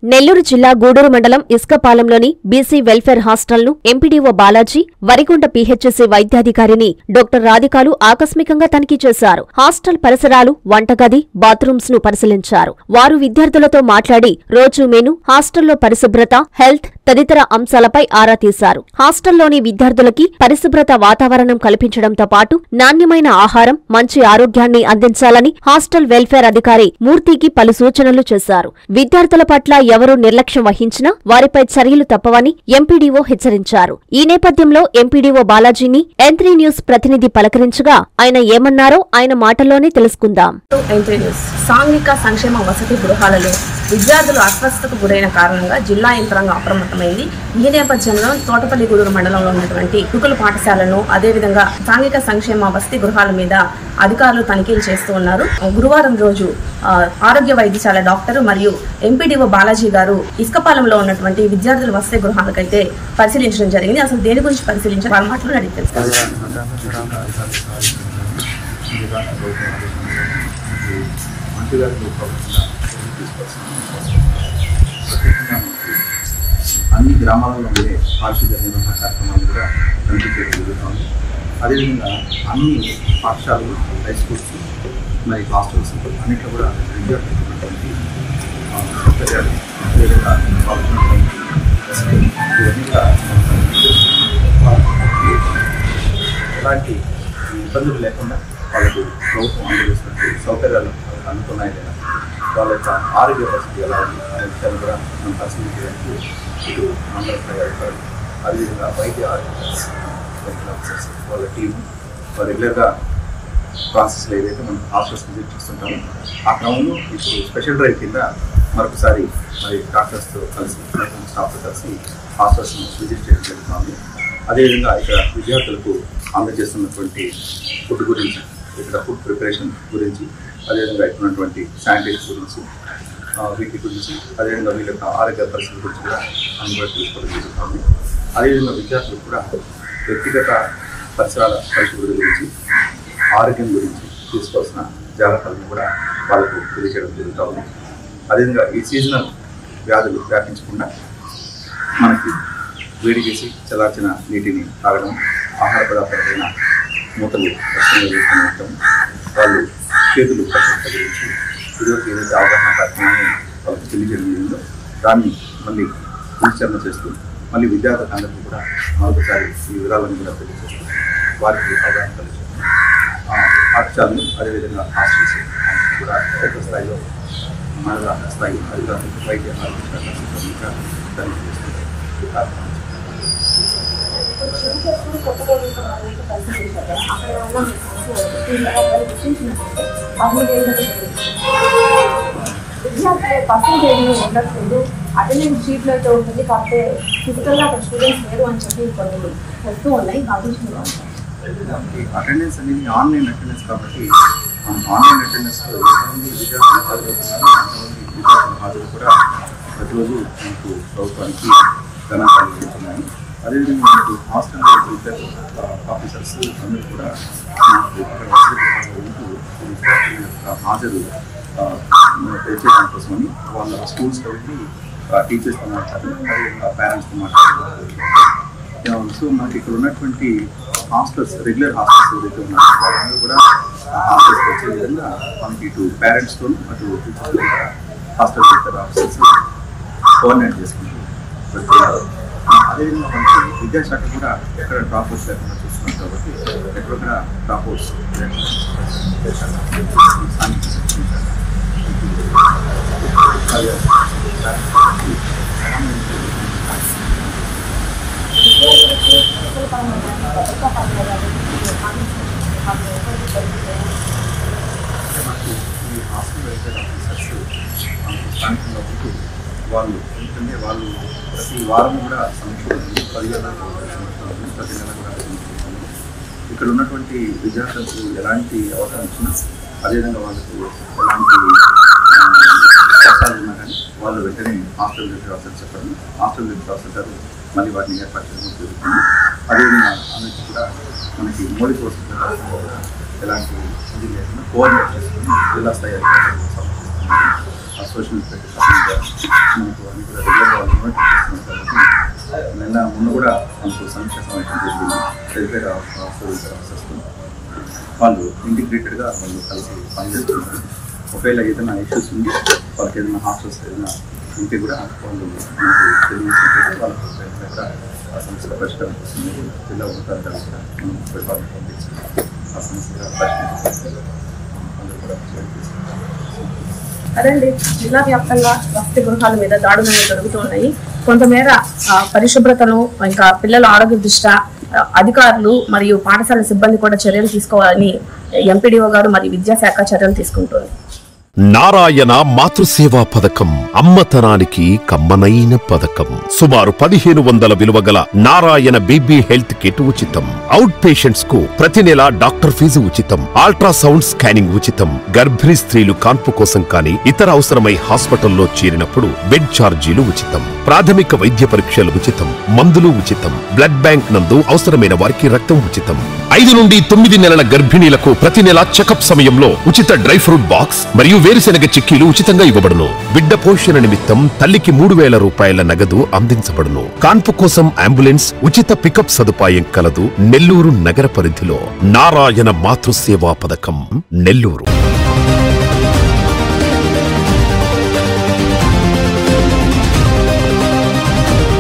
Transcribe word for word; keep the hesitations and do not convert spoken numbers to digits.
నెల్లూరు జిల్లా గూడూరు మండలం ఇస్కపాలెంలోని బీసీ వెల్ఫేర్ హాస్టల్ను ఎంపీడీఓ బాలాజీ, వరిగుంట పీహెచ్సీ వైద్యాధికారిని డాక్టర్ రాధికాలు ఆకస్మికంగా తనిఖీ చేశారు. హాస్టల్ పరిసరాలు, వంటగది, బాత్రూమ్స్ ను పరిశీలించారు. వారు విద్యార్థులతో మాట్లాడి రోజు మెను, హాస్టల్లో పరిశుభ్రత, హెల్త్ తదితర అంశాలపై ఆరా తీశారు. హాస్టల్లోని విద్యార్థులకి పరిశుభ్రత వాతావరణం కల్పించడంతో పాటు నాణ్యమైన ఆహారం, మంచి ఆరోగ్యాన్ని అందించాలని హాస్టల్ వెల్ఫేర్ అధికారి మూర్తికి పలు సూచనలు చేశారు. విద్యార్థుల పట్ల ఎవరూ నిర్లక్ష్యం వహించినా వారిపై చర్యలు తప్పవని ఎంపీడీఓ హెచ్చరించారు. ఈ నేపథ్యంలో ఎంపీడీఓ బాలాజీని ఎన్ త్రీ న్యూస్ ప్రతినిధి పలకరించగా ఆయన ఏమన్నారో ఆయన మాటల్లోనే తెలుసుకుందాం. సాంఘిక సంక్షేమ వసతి గృహాలలో విద్యార్థులు అస్వస్థతకు గురైన కారణంగా జిల్లా యంత్రాంగం అప్రమత్తమైంది. ఈ నేపథ్యంలో తోటపల్లి గూడూరు మండలంలో ఉన్నటువంటి గురుకుల పాఠశాలను, అదేవిధంగా సాంఘిక సంక్షేమ వసతి గృహాల మీద అధికారులు తనిఖీలు చేస్తూ ఉన్నారు. గురువారం రోజు ఆరోగ్య వైద్యశాల డాక్టర్ మరియు ఎంపీడీఓ బాలాజీ గారు ఇస్కపాలెంలో ఉన్నటువంటి విద్యార్థుల వసతి గృహాలకైతే పరిశీలించడం జరిగింది. అసలు దేని గురించి పరిశీలించారు వాళ్ళ మాటలు అడిగి తెలుసు. అన్ని గ్రామాలలో ఉండే పారిశుద్ధ్య నిర్వహణ కార్యక్రమాలు కూడా కనిపించడం జరుగుతుంది. అదేవిధంగా అన్ని పాఠశాలలు, హై స్కూల్స్ మరి హాస్టల్స్ అన్నింటిలో కూడా విద్యార్థులటువంటి సౌకర్యాలు, అదేవిధంగా ఇవన్నీ కూడా ఎలాంటి ఇబ్బందులు లేకుండా వాళ్ళకు ప్రభుత్వం అందజేసినట్టు సౌకర్యాలు అందుతున్నాయి లేదా, వాళ్ళ యొక్క ఆరోగ్య పరిస్థితి ఎలా ఉంది అనే విషయాలు కూడా మనం పరిశీలించడానికి ఇటు మండల స్థాయి అధికారులు, అదేవిధంగా వైద్య ఆరోగ్య మెడికల్ ఆఫీసర్స్ వాళ్ళ టీము రెగ్యులర్గా ప్రాసెస్లో ఏదైతే మనం హాస్టల్స్ విజిట్ చేస్తుంటామో ఆ క్రమంలో ఇప్పుడు స్పెషల్ డ్రైవ్ కింద మరొకసారి మరి డాక్టర్స్తో కలిసి, స్టాఫ్తో కలిసి హాస్టల్స్ని విజిట్ చేయడం జరుగుతుంది. అదేవిధంగా ఇక్కడ విద్యార్థులకు అందజేస్తున్నటువంటి ఫుడ్ గురించి, ఇక్కడ ఫుడ్ ప్రిపరేషన్ గురించి, అదేవిధంగా ఇక్కడ ఉన్నటువంటి శానిటైజర్ గురించి, వీటి గురించి, అదేవిధంగా వీళ్ళ యొక్క ఆరోగ్య పరిస్థితి గురించి కూడా అందుబాటు తీసుకోవడం జరుగుతుంది. అదేవిధంగా విద్యార్థులకు కూడా వ్యక్తిగత పరిసరాల పరిశుభ్రత గురించి, ఆరోగ్యం గురించి తీసుకోవాల్సిన జాగ్రత్తలను కూడా వాళ్ళకు తెలియజేయడం జరుగుతుంది. అదేవిధంగా ఈ సీజనల్ వ్యాధులు వ్యాపించకుండా మనకి వేడి చేసి చల్లార్చిన నీటిని తాగడం, ఆహార పదార్థాలైన మూతలు రక్షణగా వేసుకుని వాళ్ళు చేతులు పరిశుభ్రత గురించి ఇదివరకు ఏదైతే అవగాహన కార్యక్రమాన్ని వాళ్ళకి తెలియజేయడం జరిగిందో దాన్ని మళ్ళీ పునశ్చరణ చేస్తూ మళ్ళీ విద్యార్థులకు అందరికీ కూడా మరొకసారి ఈ వివరాలను కూడా తెలియజేస్తూ వారికి అవగాహన కలిగి పాఠశాలలు, అదేవిధంగా హాస్టల్స్ కూడా పెద్ద స్థాయిలో మండల స్థాయి అధికారులు, వైద్య ఆరోగ్య శాఖ సిబ్బందిగా తనిఖీ చేస్తున్నారు. విద్యార్థులు పర్సెంటేజ్ ఉండట్లేదు, అటెండెన్స్ షీట్లో అయితే ఉంటుంది, కాకపోతే ఫిజికల్గా అక్కడ స్టూడెంట్స్ లేరు అని చెప్పి కొన్ని వస్తూ ఉన్నాయి. అటెండెన్స్ అనేది ఆన్లైన్ అటెండెన్స్ కాబట్టి ఆన్లైన్ అటెండెన్స్లో ఎంతమంది విద్యార్థులు హాజరవుతున్నారు, అంతమంది విద్యార్థుల హాజరు కూడా ప్రతిరోజు మనకు ప్రభుత్వానికి గణాంకాలు చెప్తున్నాయి. అదేవిధంగా మనకు హాస్టల్లో ఇద్దరు ఆఫీసర్స్ అందరూ కూడా మనకు ఇక్కడ వసతి ఉంటూ విద్యార్థుల యొక్క హాజరు తెచ్చేయడం కోసమని వాళ్ళ స్కూల్స్లో వెళ్ళి టీచర్స్తో మాట్లాడారు, అదేవిధంగా పేరెంట్స్తో మాట్లాడారు. సో మనకి ఇక్కడ ఉన్నటువంటి హాస్టల్స్, రెగ్యులర్ హాస్టల్స్ ఏదైతే ఉన్నారో వాళ్ళందరూ కూడా హాస్టల్స్కి వచ్చే విధంగా మనకి ఇటు పేరెంట్స్తో అటు టీచర్స్ కూడా హాస్టల్ ఇద్దరు ఆఫీసర్స్ కోఆర్డినేట్ చేసుకుంటూ వెళ్తున్నారు. అదేవిధంగా మనకి విద్యాశాఖ కూడా ఎక్కడ డ్రాప్ అవుట్స్ లేకుండా చూస్తున్నాం కాబట్టి ఎక్కడొక్కడ డ్రాప్ అవుట్స్ మనకు ఈ హాస్టల్ వెల్ఫేర్ ఆఫీసర్స్ స్థానికంగా ఉంటూ వాళ్ళు ఎందుకంటే వాళ్ళు ప్రతి వారం కూడా సమీక్ష పదివేల ప్రతి నెల కూడా ఇక్కడ ఉన్నటువంటి విద్యార్థులకు ఎలాంటి అవసరం వచ్చినా, అదేవిధంగా వాళ్ళకు ఎలాంటి అవసరాలు ఉన్నా కానీ వాళ్ళు వెంటనే హాస్టల్ వెల్ఫేర్ ఆఫీసర్ చెప్పడం, హాస్టల్ వెల్ఫేర్ ఆఫీసర్ మళ్ళీ వాటిని ఏర్పాటు చేయడం జరుగుతుంది. అదేవిధంగా అన్నిటి కూడా మనకి మౌలిక వసతులు కూడా ఎలాంటి ఇది లేకుండా కోఆర్డినేట్ చేసుకుని జిల్లా స్థాయి అధికారులు సమర్పిస్తున్నారు. సోషల్ ఇన్స్పెక్టర్ మనకు అన్ని కూడా రెగ్యులర్గా వాళ్ళు ఇన్వైట్ చేస్తున్నాం కాబట్టి నిన్న మొన్న కూడా మనకు సమీక్ష సమావేశం జరిగింది. వెల్ఫేర్ ఆఫీసర్స్తో వాళ్ళు ఇంటిగ్రేటెడ్గా వాళ్ళు కలిసి పనిచేస్తున్నారు. ఒకవేళ ఏదైనా ఇష్యూస్ ఉంది, వాళ్ళకి ఏదైనా హాస్టల్స్ ఏదైనా ఉంటే కూడా వాళ్ళు మనకు తెలియజేసి వాళ్ళకు కూడా ఆ సమస్య పరిష్కారం వస్తుంది. జిల్లా ఉన్నతాధికారులు కూడా మనం పరిపాలన పంపించాలి. ఆ సమస్య పరిష్కరించాలి. అందరూ కూడా అదండి, జిల్లా వ్యాప్తంగా వసతి గృహాల మీద దాడులు జరుగుతున్నాయి. కొంతమేర పరిశుభ్రతను ఇంకా పిల్లల ఆరోగ్య దృష్ట్యా అధికారులు మరియు పాఠశాల సిబ్బంది కూడా చర్యలు తీసుకోవాలని ఎంపీడీఓ గారు మరియు విద్యాశాఖ చర్యలు తీసుకుంటున్నారు. నారాయణ మాతృసేవా పథకం అమ్మతనానికి కమ్మనైన పథకం. సుమారు పదిహేను వందల విలువ గల నారాయణ బేబీ హెల్త్ కిట్ ఉచితం. అవుట్ పేషెంట్స్ కు ప్రతి నెల డాక్టర్ ఫీజు ఉచితం. అల్ట్రాసౌండ్ స్కానింగ్ ఉచితం. గర్భిణీ స్త్రీలు కాన్పు కోసం కానీ ఇతర అవసరమై హాస్పిటల్లో చేరినప్పుడు బెడ్ ఛార్జీలు ఉచితం. ప్రాథమిక వైద్య పరీక్షలు ఉచితం. మందులు ఉచితం. బ్లడ్ బ్యాంక్ నందు అవసరమైన వారికి రక్తం ఉచితం. ఐదు నుండి తొమ్మిది నెలల గర్భిణీలకు ప్రతి నెల చెకప్ సమయంలో ఉచిత డ్రై ఫ్రూట్ బాక్స్ మరియు వేరుశెనగ చిక్కీలు ఉచితంగా ఇవ్వబడును. బిడ్డ పోషణ నిమిత్తం తల్లికి మూడు వేల రూపాయల నగదు అందించబడును. కాన్పు కోసం అంబులెన్స్ ఉచిత పికప్ సదుపాయం కలదు. నెల్లూరు నగర పరిధిలో నారాయణ మాతృసేవా పథకం, నెల్లూరు.